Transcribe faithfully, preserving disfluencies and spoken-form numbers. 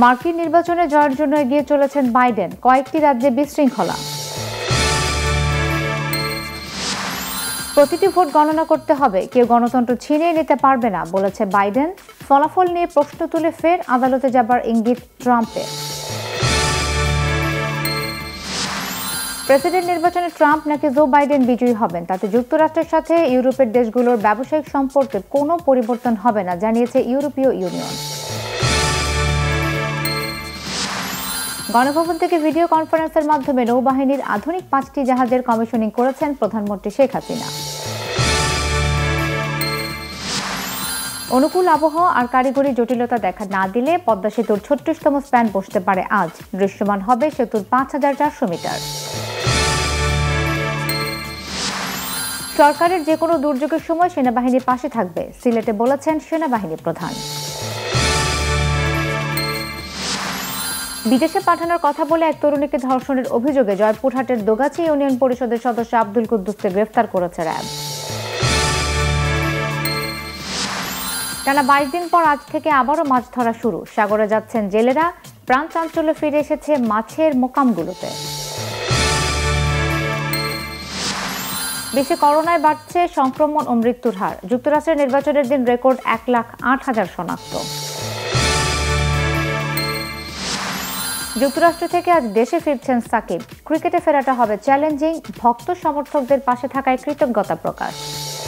মার্কিন নির্বাচনে জয়ের জন্য এগিয়ে চলেছেন বাইডেন, কয়েকটি রাজ্যে বিশৃঙ্খলা। প্রতিটি ভোট গণনা করতে হবে, কেউ গণতন্ত্র ছিনিয়ে নিতে পারবে না বলেছে বাইডেন। ফলাফল নিয়ে প্রশ্ন তুলে ফের আদালতে যাবার ইঙ্গিত ট্রাম্পের। প্রেসিডেন্ট নির্বাচনে ট্রাম্প নাকি জো বাইডেন বিজয়ী হবেন, তাতে যুক্তরাষ্ট্রের সাথে ইউরোপের দেশগুলোর ব্যবসায়িক সম্পর্কে কোনো পরিবর্তন হবে না জানিয়েছে ইউরোপীয় ইউনিয়ন। গণভবন থেকে ভিডিও কনফারেন্সের মাধ্যমে নৌবাহিনীর আধুনিক পাঁচটি জাহাজের কমিশনিং করেছেন প্রধানমন্ত্রী শেখ হাসিনা। অনুকূল আবহাওয়া আর কারিগরি জটিলতা দেখা না দিলে পদ্মা সেতুর ছত্রিশতম স্প্যান বসতে পারে আজ। দৃশ্যমান হবে সেতুর পাঁচ হাজার চারশো মিটার। সরকারের যে কোনো দুর্যোগের সময় সেনাবাহিনীর পাশে থাকবে, সিলেটে বলেছেন সেনাবাহিনী প্রধান। বিদেশে পাঠানোর কথা বলে এক তরুণীকে ধর্ষণের অভিযোগে জয়পুরহাটের দোগাছি ইউনিয়ন পরিষদের সদস্য আব্দুল কুদ্দুসকে গ্রেফতার করেছে র্যাব। টানা বাইশ দিন পর আজ থেকে আবারও মাছ ধরা শুরু। সাগরে যাচ্ছেন জেলেরা, প্রাণ চাঞ্চল্য ফিরে এসেছে মাছের মোকামগুলোতে। দেশে করোনায় বাড়ছে সংক্রমণ ও মৃত্যুর হার। যুক্তরাষ্ট্রের নির্বাচনের দিন রেকর্ড এক লাখ আট হাজার শনাক্ত। যুক্তরাষ্ট্র থেকে আজ দেশে ফিরছেন সাকিব। ক্রিকেটে ফেরাটা হবে চ্যালেঞ্জিং, ভক্ত সমর্থকদের পাশে থাকায় কৃতজ্ঞতা প্রকাশ।